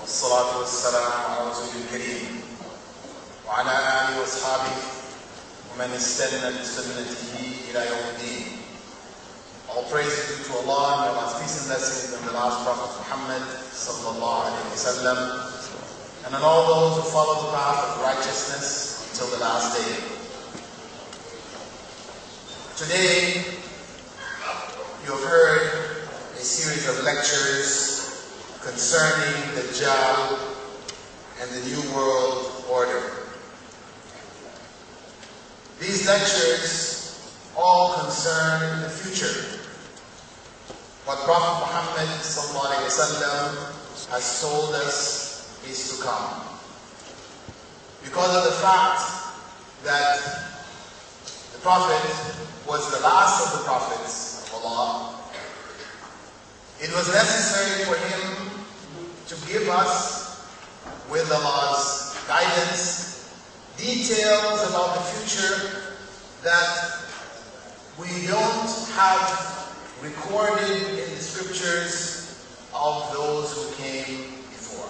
والصلاة والسلام على رسول الكريم وعلى آله وأصحابه ومن استنى بسنته إلى يوم الدين. All praise is due to Allah, and may Allah's peace and blessings on the last Prophet Muhammad sallallahu alaihi wasallam, and on all those who follow the path of righteousness until the last day. Today, you have heard a series of lectures concerning Dajjal and the New World Order. These lectures all concern the future. What Prophet Muhammad ﷺ has told us is to come. Because of the fact that the Prophet was the last of the prophets of Allah, it was necessary for him to give us, with Allah's guidance, details about the future that we don't have recorded in the scriptures of those who came before.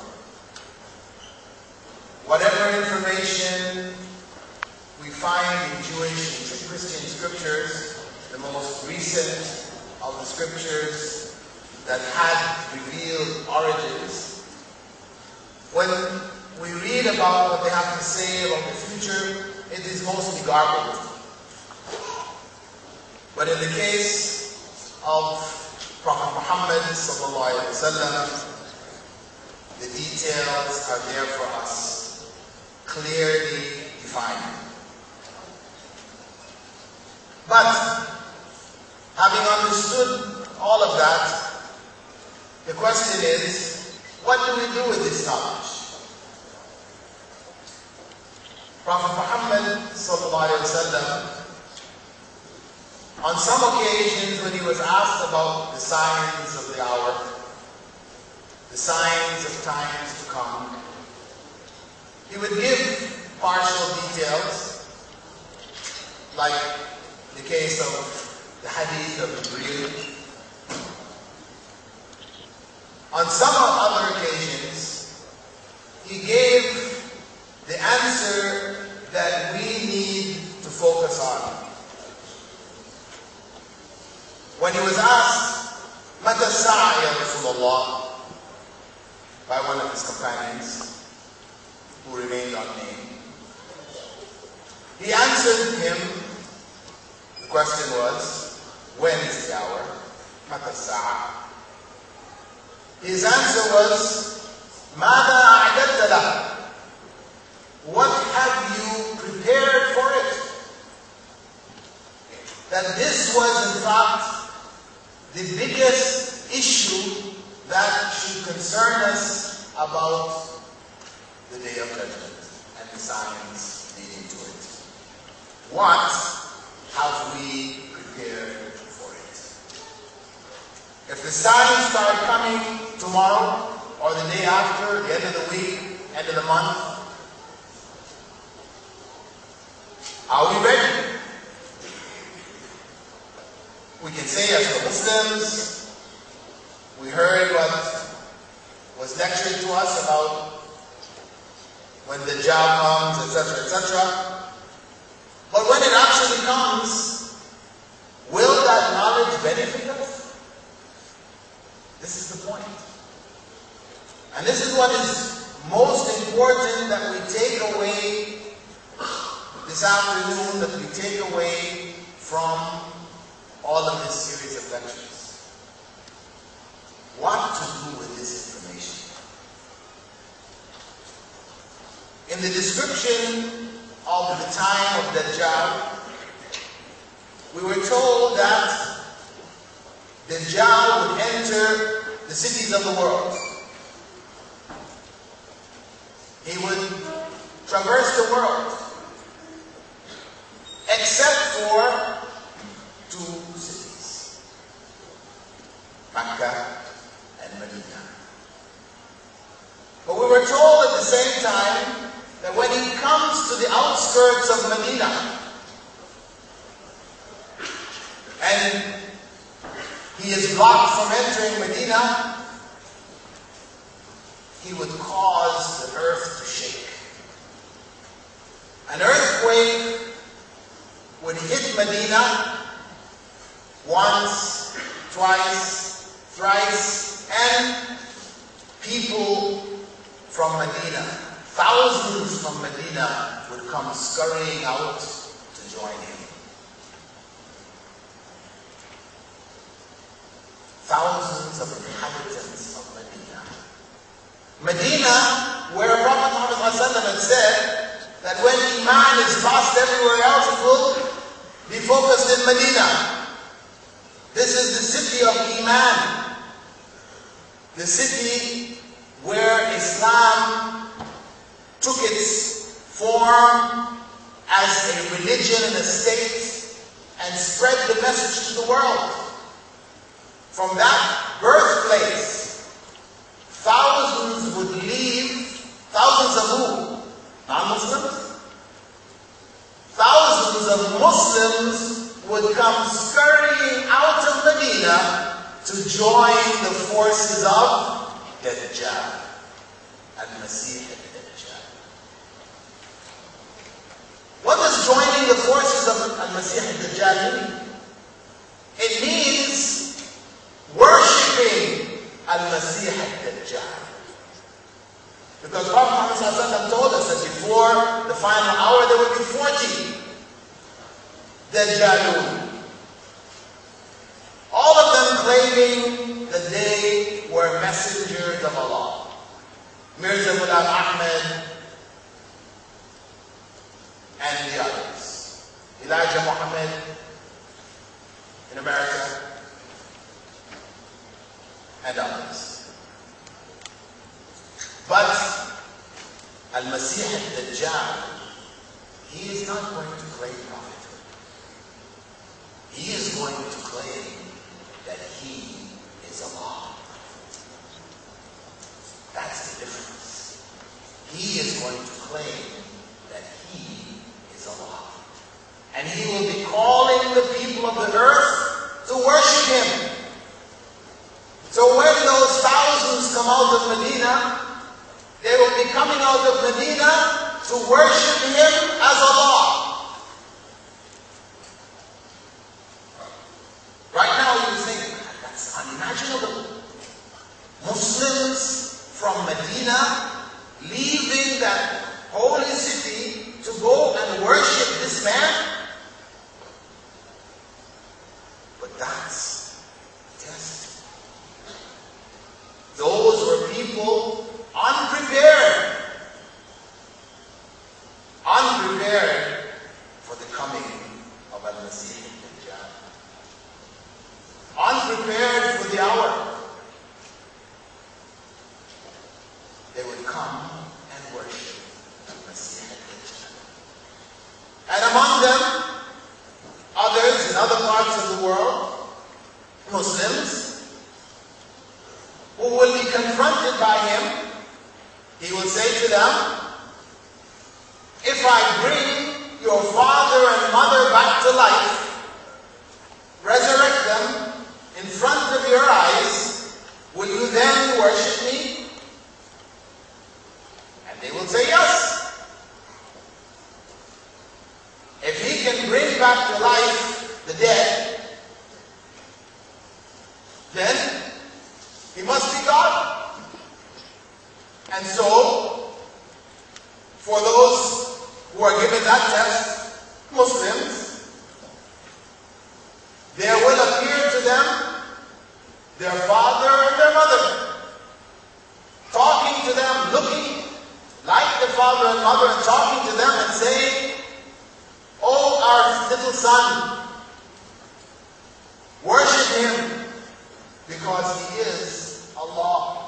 Whatever information we find in Jewish and Christian scriptures, the most recent of the scriptures that had revealed origins, when we read about what they have to say about the future, it is mostly garbled. But in the case of Prophet Muhammad sallallahu alaihi wasallam, the details are there for us, clearly defined. But having understood all of that, the question is, what do we do with this knowledge? Prophet Muhammad sallallahu alaihi wasallam, on some occasions when he was asked about the signs of the hour, the signs of times to come, he would give partial details, like the case of the hadith of Bilal. On some other occasions, he gave the answer that we need to focus on. When he was asked, "Mata sa'a ya Rasulullah," by one of his companions, who remained unnamed, he answered him, the question was, when is the hour? Mata sa'a. His answer was, "Mada a'dadta lah." What have you prepared for it? That this was in fact the biggest issue that should concern us about the Day of Judgment and the signs leading to it. What have we prepared for it? If the signs start coming tomorrow or the day after, the end of the week, end of the month, are we ready? We can say as for Muslims, we heard what was lectured to us about when the Dajjal comes, etc., etc. But when it actually comes, will that knowledge benefit us? This is the point. And this is what is most important that we take away this afternoon, that we take away from all of this series of lectures. What to do with this information? In the description of the time of Dajjal, we were told that Dajjal would enter the cities of the world. He would traverse the world, except for two cities, Mecca and Medina. But we were told at the same time that when he comes to the outskirts of Medina, and he is blocked from entering Medina, he would cause the earth to shake. An earthquake would hit Medina once, twice, thrice, and people from Medina, thousands from Medina, would come scurrying out to join him. Thousands of inhabitants of Medina. Medina, where Prophet Muhammad had said that when Iman is lost everywhere else, it will be focused in Medina. This is the city of Iman, the city where Islam took its form as a religion and a state and spread the message to the world. From that birthplace, thousands would leave, thousands of who? Non-Muslims? Thousands of Muslims would come scurrying out of Medina to join the forces of Dajjal, al-Masih al-Dajjal. What does joining the forces of al-Masih al-Dajjal mean? It means worshipping al-Masih al-Dajjal. Because Prophet Muhammad told us that before the final hour there would be 40 Dajjalun. All of them claiming that they were messengers of Allah. Mirza Bilal Ahmed and the others. Elijah Muhammad in America and others. But al-Masih al-Dajjal, he is not going to claim prophethood. He is going to claim that he is Allah. That's the difference. He is going to claim that he is Allah. And he will be calling the people of the earth to worship him. So when those thousands come out of Medina, they will be coming out of Medina to worship him as Allah. Right now you think, that's unimaginable. Muslims from Medina leaving that holy city to go and worship this man? But that's a test. Those were people unprepared for the coming of al-Masih al-Dajjal. Unprepared for the hour. They would come and worship al-Masih al-Dajjal. And among them, others in other parts of the world, Muslims, who will be confronted by him. He will say to them, if I bring your father and mother back to life, resurrect them in front of your eyes, will you then worship me? And they will say yes. If he can bring back to life the dead, then he must be God. And so, for those who are given that test, Muslims, there will appear to them their father and their mother, talking to them, looking like the father and mother, and talking to them and saying, oh, our little son, worship him, because he is Allah.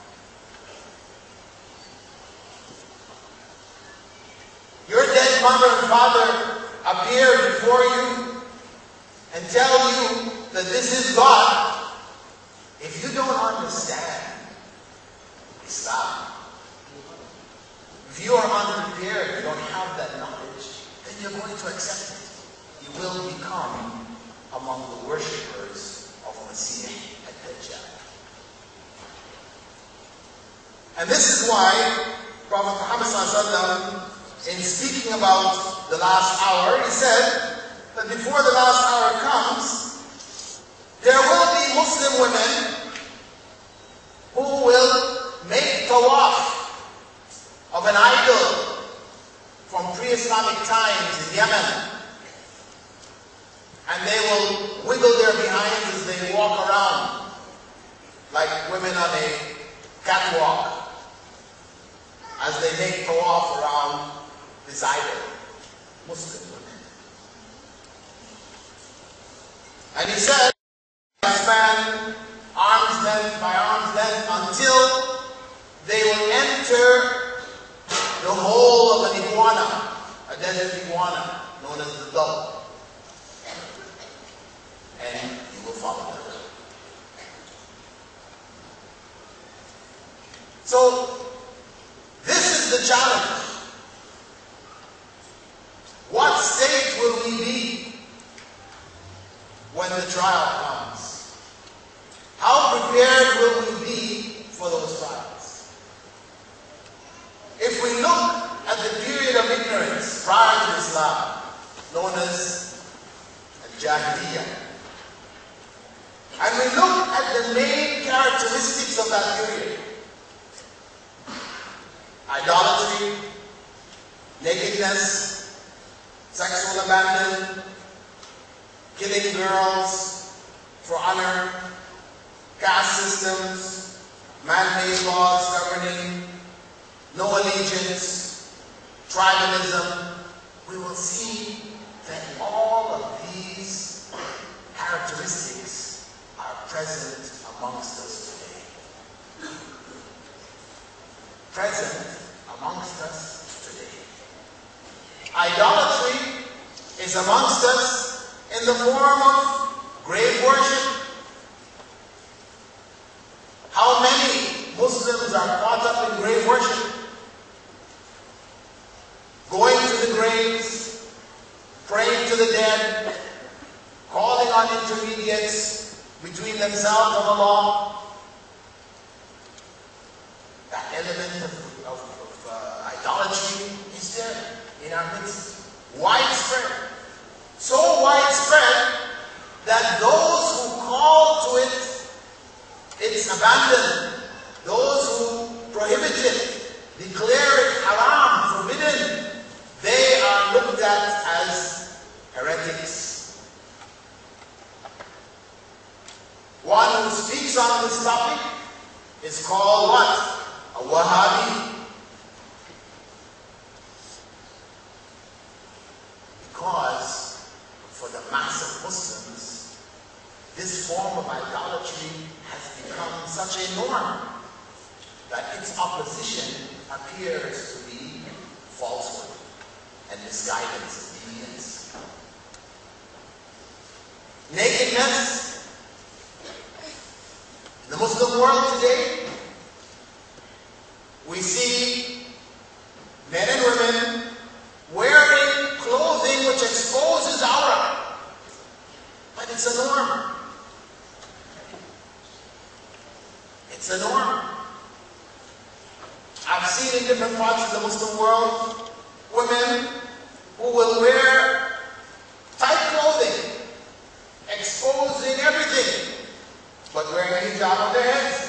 Your dead mother and father appear before you and tell you that this is God. If you don't understand Islam, if you are unprepared, you don't have that knowledge, then you're going to accept it. You will become among the worshippers of Masih al-Dajjal. And this is why Prophet Muhammad ﷺ, in speaking about the last hour, he said that before the last hour comes, there will be Muslim women who will make tawaf of an idol from pre-Islamic times in Yemen. And they will wiggle their behinds as they walk around like women on a catwalk as they make tawaf around this idol, Muslim women. And he said, span arm's length by arm's length until they will enter the hole of an iguana, a desert iguana known as the dove. And you will follow them. So, this is the challenge. What state will we be when the trial comes? How prepared will we be for those trials? If we look at the period of ignorance prior to Islam, known as Jahiliyyah, and we look at the main characteristics of that period: idolatry, nakedness, sexual abandon, killing girls for honor, caste systems, man-made laws governing, no allegiance, tribalism, we will see that all of these characteristics are present amongst us today. Present amongst us today. Idolatry is amongst us in the form of grave worship. How many Muslims are caught up in grave worship? Going to the graves, praying to the dead, calling on intermediates between themselves and Allah. That element of idolatry is there in our midst. Widespread. So widespread that those who call to its abandon, those who prohibit it, declare it haram, forbidden, they are looked at as heretics. One who speaks on this topic is called what? A Wahhabi. Because for the mass of Muslims, this form of idolatry has become such a norm that its opposition appears to be falsehood and misguidance and deviance. Nakedness in the Muslim world today, we see men and women wearing clothing which exposes aura, but it's a norm. It's a norm. I've seen in different parts of the Muslim world women who will wear tight clothing, exposing everything, but wearing a hijab on their heads.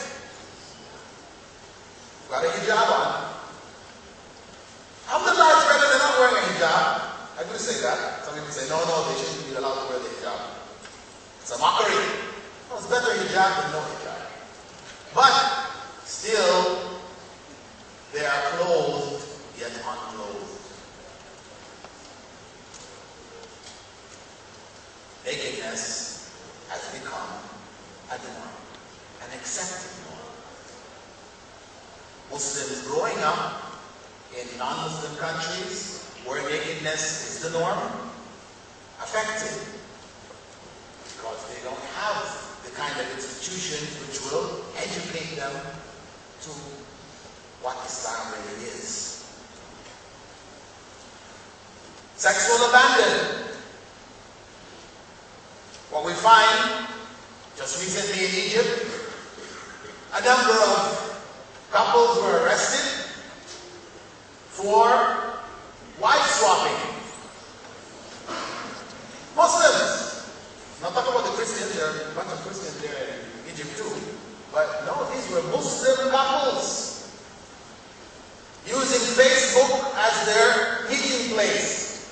Got a hijab on. Alhamdulillah, it's better than not wearing a hijab. I do say that. Some people say, no, they shouldn't be allowed to wear the hijab. It's a mockery. No, it's better hijab than no hijab. But still, they are clothed yet unclothed. Nakedness has become a norm, an accepted norm. Muslims growing up in non-Muslim countries where nakedness is the norm, affected because they don't have the kind of institutions which will educate them to what Islam really is. Sexual abandon. What we find just recently in Egypt, a number of couples were arrested for wife swapping. Muslims. Not talking about the Christians. There are a bunch of Christians there in Egypt too. But no, these were Muslim couples using Facebook as their meeting place.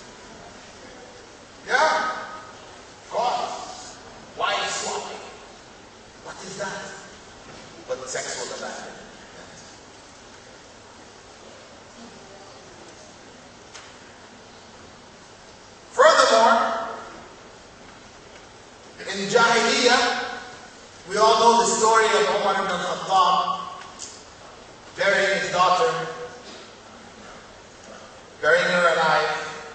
Yeah? God. Wife swapping. What is that? But sexual abandonment. Furthermore, in Jahiliyyah, we all know the story of Umar ibn al-Khattab burying his daughter, burying her alive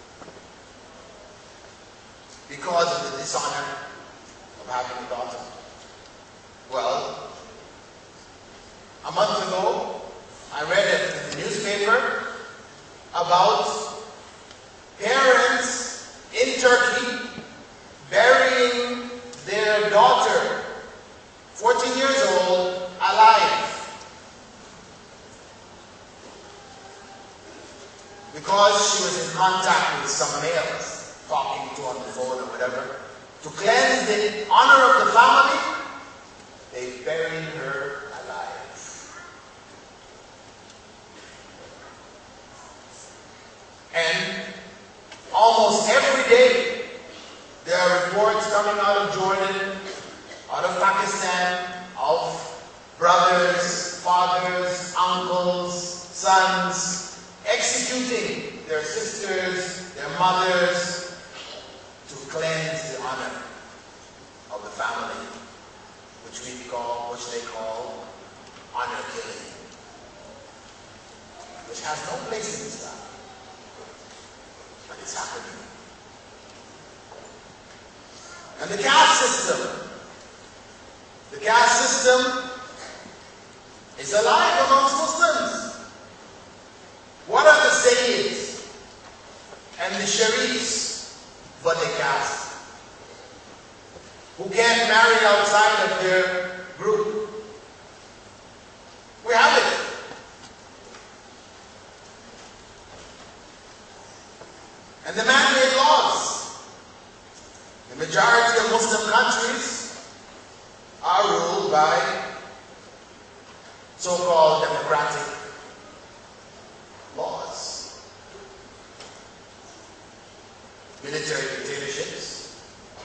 because of the dishonor of having a daughter. Well, a month ago, I read it in the newspaper about parents in Turkey burying their daughter, 14 years old, alive. Because she was in contact with some males, talking to on the phone or whatever. To cleanse the honor of the family, they buried her alive. And almost every day, there are reports coming out of Jordan, out of Pakistan, of brothers, fathers, uncles, sons, executing their sisters, their mothers, to cleanse the honor of the family, which they call honor killing, which has no place in Islam. But it's happening. And the caste system. The caste system is alive amongst Muslims. What are the Sayyids and the Sharifs but a caste? Who can't marry outside of their group. We have it. And the man-made laws. The majority of Muslim countries are ruled by so-called democratic laws. Military dictatorships,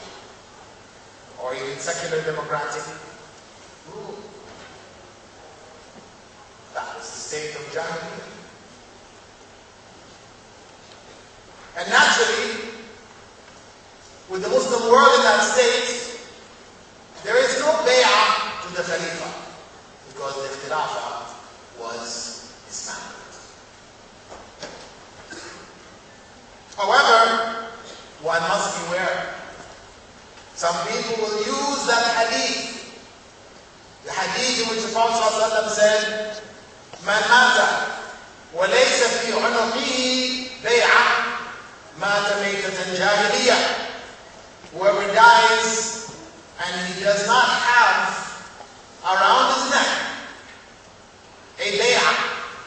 or even secular democratic rule. That was the state of Jahiliyyah. And naturally, with the Muslim world in that state, there is no bay'ah to the Khalifa, because the Khilafah was dismantled. However, one must beware. Some people will use that hadith, the hadith in which the Prophet ﷺ said, "Man mata wa laysa fi unuqihi bay'ah mata maytatan jahiliyyah." Whoever dies and he does not have around his neck a bay'ah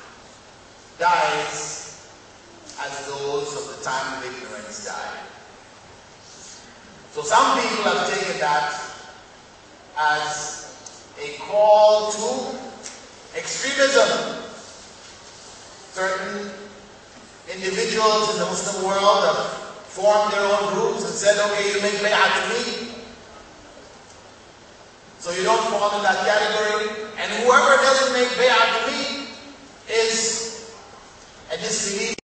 dies as those of the time of ignorance died. So some people have taken that as a call to extremism. Certain individuals in the Muslim world have formed their own groups and said, okay, you make bay'ah to me, so you don't fall in that category, and whoever doesn't make bay'ah to me is a disbeliever.